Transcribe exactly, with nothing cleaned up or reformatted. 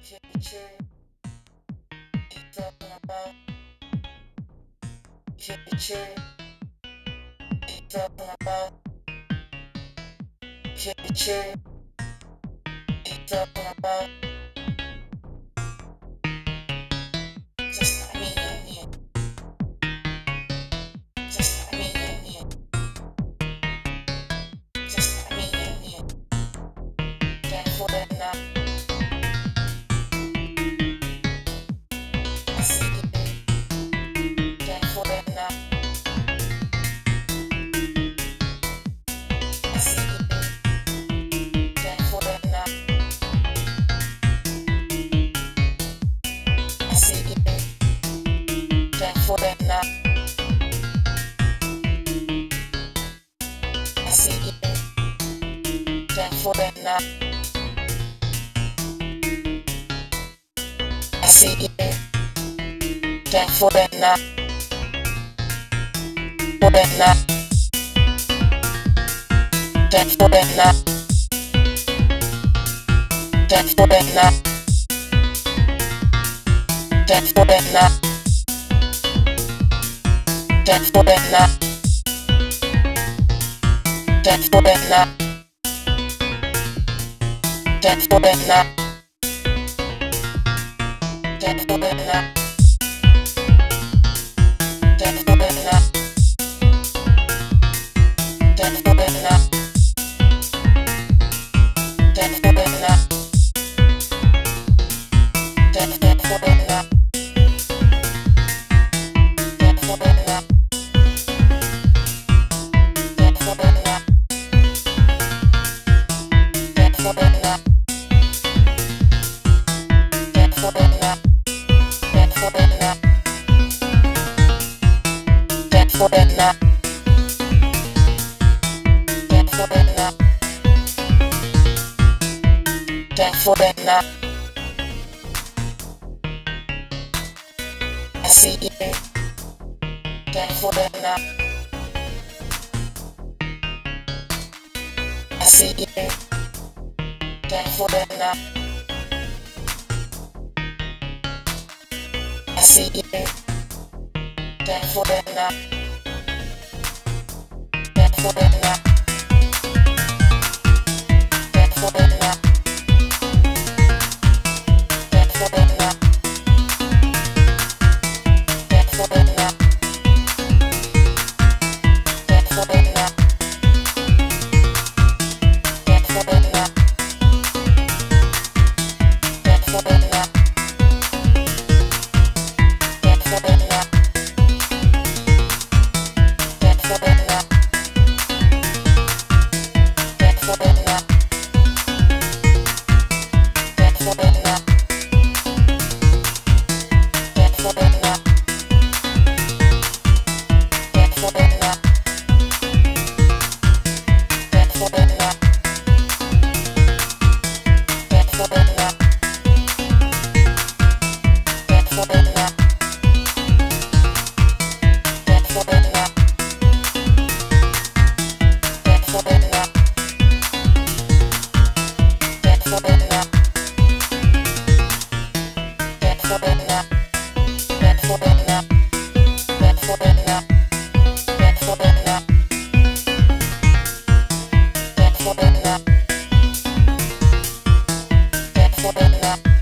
Future, keep talking about. Future, keep talking about. Future, keep talking about. Just me and you. Just me and you. Just me and you. Can't for that now. For that now, I see you. Thank for that now, I see you. Thank for that now, for that now. Thank for that now, thank for that now, thank for that now. Thanks for that now. Thanks for that now. Thanks for that now. Thanks for that now. Thanks for that now. Thanks for that now. Thanks for that now. Thanks for that now. For that now, thank for that now, thank for that now. I see you. Thank for that now. I see you. Thank for that now. I see you. Thank for that now. Thank for that now. Thank for that now. Thank for that now. Thank for that now. Thank for that now. Thank for that now. Thank for that now. Thank for that now. For that now.